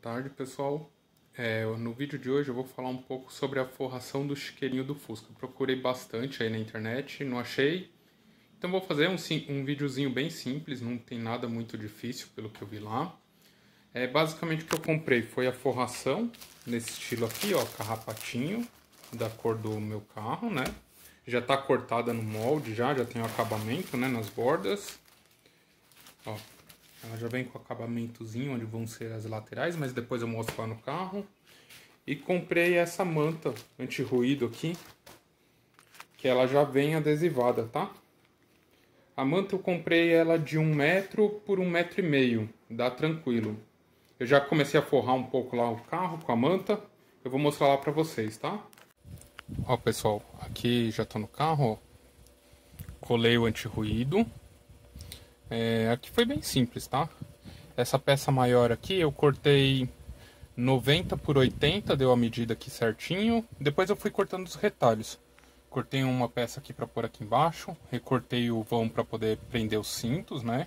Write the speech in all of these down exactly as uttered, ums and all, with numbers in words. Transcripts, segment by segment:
tarde, pessoal. É, no vídeo de hoje eu vou falar um pouco sobre a forração do chiqueirinho do Fusca. Procurei bastante aí na internet, não achei. Então vou fazer um, um videozinho bem simples, não tem nada muito difícil pelo que eu vi lá. É, basicamente o que eu comprei foi a forração, nesse estilo aqui, ó, carrapatinho, da cor do meu carro, né? Já tá cortada no molde, já, já tem o acabamento, né, nas bordas. Ó, ela já vem com o acabamentozinho onde vão ser as laterais, mas depois eu mostro lá no carro. E comprei essa manta anti-ruído aqui, que ela já vem adesivada, tá? A manta eu comprei ela de um metro por um metro e meio, dá tranquilo. Eu já comecei a forrar um pouco lá o carro com a manta, eu vou mostrar lá pra vocês, tá? Ó, pessoal, aqui já tô no carro, ó. Colei o anti-ruído. É, aqui foi bem simples, tá? Essa peça maior aqui eu cortei noventa por oitenta, deu a medida aqui certinho. Depois eu fui cortando os retalhos. Cortei uma peça aqui para pôr aqui embaixo. Recortei o vão para poder prender os cintos, né?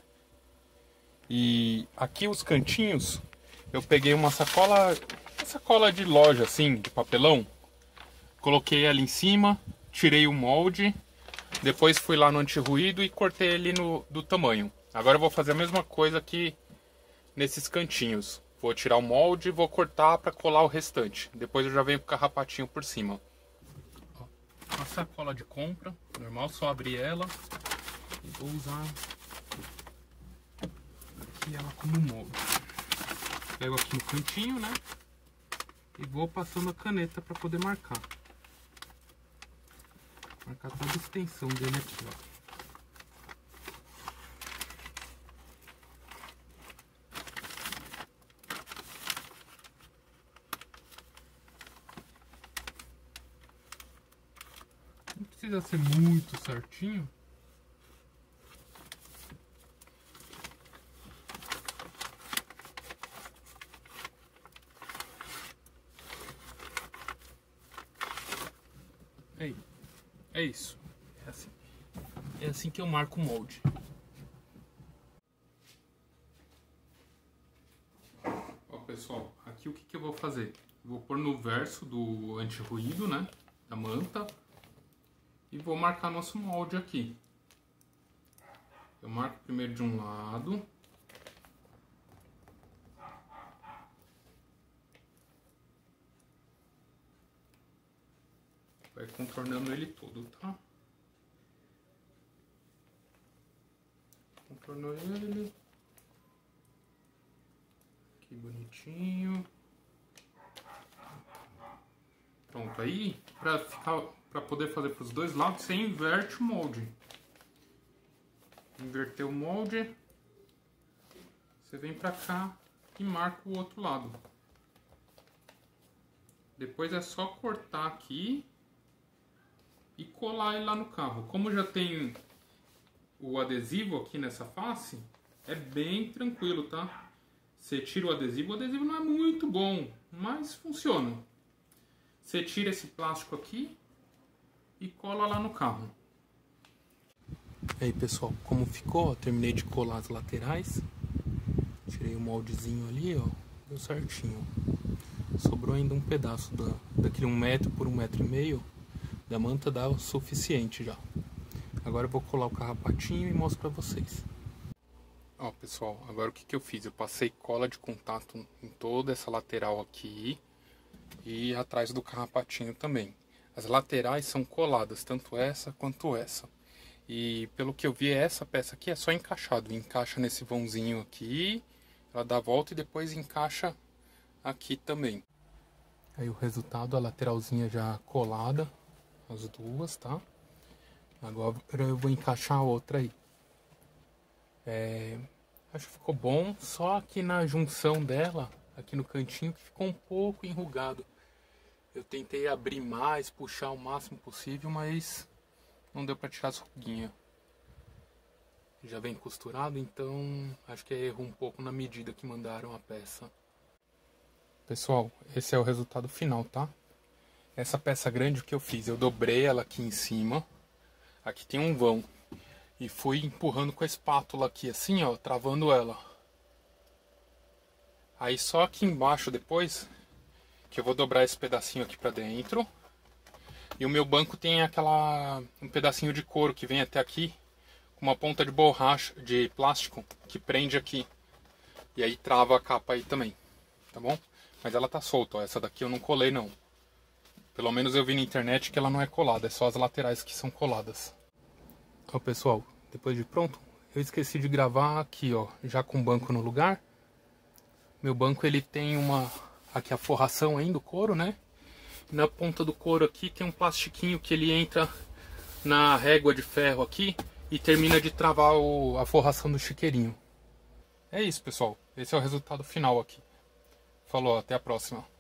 E aqui os cantinhos eu peguei uma sacola, uma sacola de loja assim, de papelão. Coloquei ela em cima, tirei o molde. Depois fui lá no anti-ruído e cortei ele no, do tamanho. Agora eu vou fazer a mesma coisa aqui nesses cantinhos. Vou tirar o molde e vou cortar para colar o restante. Depois eu já venho com o carrapatinho por cima. A sacola de compra, normal, só abrir ela. E vou usar aqui ela como molde. Pego aqui no cantinho, né? E vou passando a caneta para poder marcar. Marcar toda a extensão dele aqui, ó. Não precisa ser muito certinho. Aí, é isso. É assim. É assim que eu marco o molde. Ó, pessoal, aqui o que, que eu vou fazer? Vou pôr no verso do anti-ruído, né? Da manta. E vou marcar nosso molde aqui. Eu marco primeiro de um lado. Vai contornando ele todo, tá? Contornou ele. Que bonitinho. Pronto, aí pra, ficar, pra poder fazer pros dois lados, você inverte o molde. Inverter o molde. Você vem pra cá e marca o outro lado. Depois é só cortar aqui e colar ele lá no carro. Como já tem o adesivo aqui nessa face, é bem tranquilo, tá? Você tira o adesivo, o adesivo não é muito bom, mas funciona. Você tira esse plástico aqui e cola lá no carro. Aí, pessoal, como ficou, ó, terminei de colar as laterais. Tirei o moldezinho ali, ó, deu certinho. Sobrou ainda um pedaço da, daquele um metro por um metro e meio da manta, dá o suficiente já. Agora eu vou colar o carrapatinho e mostro pra vocês. Ó, pessoal, agora o que que eu fiz? Eu passei cola de contato em toda essa lateral aqui e atrás do carrapatinho também. As laterais são coladas, tanto essa quanto essa. E pelo que eu vi, essa peça aqui é só encaixado. Encaixa nesse vãozinho aqui, ela dá a volta e depois encaixa aqui também. Aí o resultado, a lateralzinha já colada, as duas, tá? Agora eu vou encaixar a outra aí. É, acho que ficou bom, só aqui na junção dela, aqui no cantinho, que ficou um pouco enrugado. Eu tentei abrir mais, puxar o máximo possível, mas não deu pra tirar as ruguinhas. Já vem costurado, então acho que é erro um pouco na medida que mandaram a peça. Pessoal, esse é o resultado final, tá? Essa peça grande, o que eu fiz? Eu dobrei ela aqui em cima. Aqui tem um vão. E fui empurrando com a espátula aqui, assim, ó, travando ela. Aí só aqui embaixo depois, que eu vou dobrar esse pedacinho aqui pra dentro. E o meu banco tem aquela um pedacinho de couro que vem até aqui, com uma ponta de borracha, de plástico, que prende aqui. E aí trava a capa aí também, tá bom? Mas ela tá solta, ó. Essa daqui eu não colei não. Pelo menos eu vi na internet que ela não é colada, é só as laterais que são coladas. Ó pessoal, depois de pronto, eu esqueci de gravar aqui, ó, já com o banco no lugar. Meu banco ele tem uma, aqui a forração ainda, o couro, né? Na ponta do couro aqui tem um plastiquinho que ele entra na régua de ferro aqui e termina de travar o, a forração do chiqueirinho. É isso, pessoal. Esse é o resultado final aqui. Falou, até a próxima.